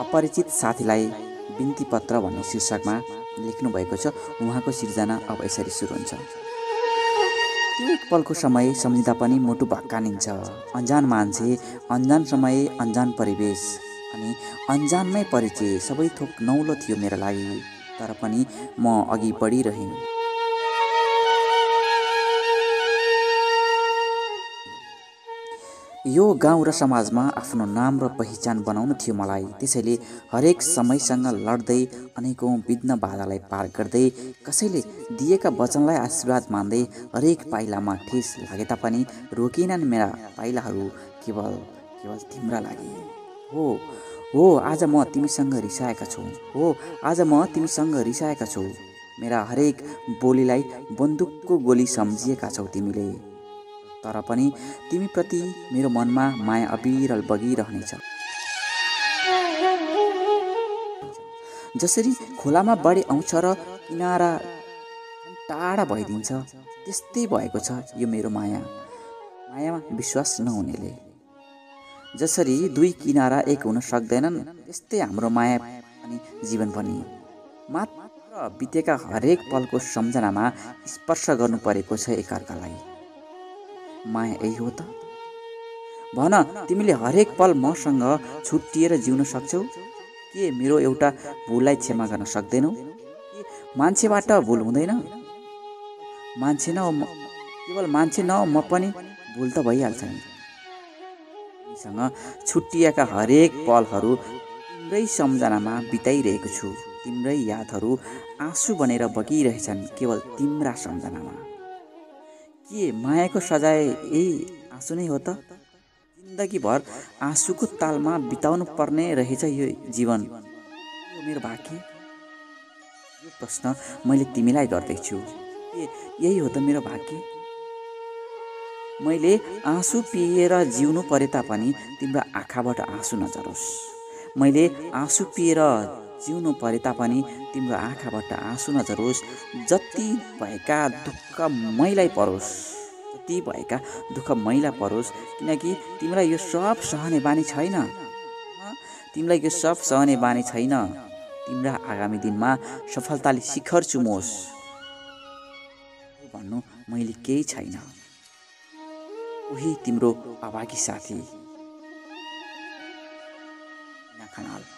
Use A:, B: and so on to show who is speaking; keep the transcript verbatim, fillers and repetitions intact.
A: अपरिचित साथीलाई बिन्ती पत्र भन्ने शीर्षकमा लेख्नु भएको छ। उहाँको सिर्जना अब यसरी सुरु हुन्छ। त्यो एक पलको समय सम्झिँदा पनि मुटु भक्कानिन्छ। अन्जान मान्छे, अन्जान समय, अन्जान परिवेश अनि अन्जानमै परिचय सबै थोक नौलो थियो मेरो लागि। तर पनि म अघि बढिरहेँ। यो गाउँ र समाजमा आफ्नो नाम र पहिचान बनाउनु थियो मलाई। त्यसैले हरेक समयसँग लड्दै, अनेकौँ विघ्न बाधालाई पार गर्दै, कसैले दिएका वचनलाई आशीर्वाद मान्दै हरेक पाइलामा ठेस लागे तापनि रोकिनन् मेरा पाइलाहरू केवल केवल तिम्रा लागि। हो हो आज म तिमीसँग रिसाएका छु। हो आज म तिमीसँग रिसाएका छु। मेरा हरेक बोलीलाई बन्दुकको गोली सम्झिएका छौ तिमीले। तर पनि तिमीप्रति मेरो मनमा माया अविरल बगिरहनेछ। जसरी खोलामा बाढी आउँछ र किनारा टाढा भइदिन्छ, त्यस्तै भएको छ यो मेरो माया, मायामा विश्वास नहुनेले। जसरी दुई किनारा एक हुन सक्दैनन्, त्यस्तै हाम्रो माया अनि जीवन पनि। मात्र बितेका हरेक पलको सम्झनामा स्पर्श गर्नु परेको छ एकअर्कालाई। माया यही हो त? भन, तिमीले हरेक पल मसँग छुट्टिएर जिउन सक्छौ? के मेरो एउटा भुललाई क्षमा गर्न सक्दैनौ? के मान्छेबाट भुल हुँदैन? मान्छे न म केवल मान्छे न म पनि भुल त भइहाल्छ नि। तिमीसँग छुट्टिएका हरेक पलहरू तिम्रै सम्झनामा बिताइरहेको छु। तिम्रै यादहरू आँसु बनेर बगिरहेछन् केवल तिम्रा सम्झनामा। के मायाको सजाय यही आँसु नै हो त? जिन्दगीभर आँसुको तालमा बिताउनु पर्ने रहेछ यो जीवन। यो मेरो भाग्य? यो प्रश्न मैले तिमीलाई गर्दैछु। के यही हो त मेरो भाग्य? मैले आँसु पिएर जिउनु परे तापनि तिम्रो आँखाबाट आँसु नझरोस्। मैले आँसु पिएर जिउनु परे तापनि तिम्रो आँखाबाट आँसु नझरोस्। जति भएका दुःख मैलाई परोस्, जति भएका दुःख मैला परोस्, किनकि तिमीलाई यो सब सहने बानी छैन। तिमीलाई यो सब सहने बानी छैन। तिम्रा आगामी दिनमा सफलताले शिखर चुमोस् भन्नु मैले केही छैन। उही तिम्रो अभागी साथी खनाल।